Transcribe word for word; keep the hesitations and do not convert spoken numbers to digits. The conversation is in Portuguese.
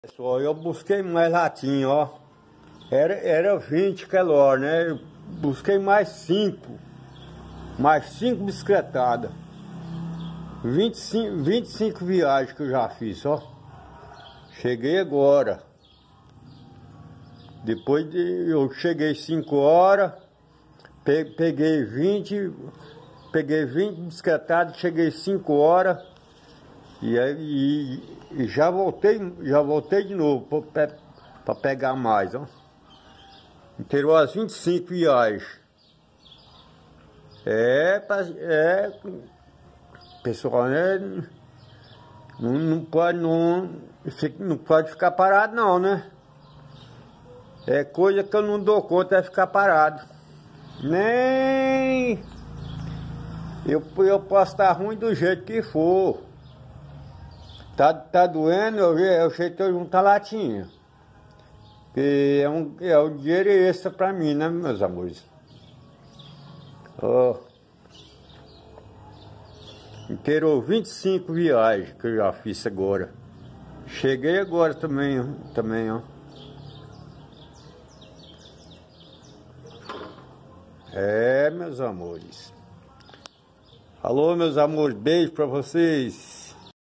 Pessoal, eu busquei mais latinha, ó. Era, era vinte quelor, né? Eu busquei mais cinco. Mais cinco bicicletadas. vinte e cinco, vinte e cinco viagens que eu já fiz, ó. Cheguei agora. Depois de, eu cheguei cinco horas. Pe, peguei vinte. Peguei vinte bicicletadas, cheguei cinco horas. E, e, e já voltei, já voltei de novo para pegar mais, ó. Inteirou as vinte e cinco viagens. É, é, pessoal, né? Não, não pode, não, não pode ficar parado não, né? É coisa que eu não dou conta, é ficar parado. Nem eu, eu posso estar ruim do jeito que for. Tá, tá doendo, eu, eu sei que eu juntar latinha. Que é um, é um dinheiro extra pra mim, né, meus amores? Ó. Inteirou vinte e cinco viagens que eu já fiz agora. Cheguei agora também, ó, também, ó. É, meus amores. Alô, meus amores, beijo pra vocês.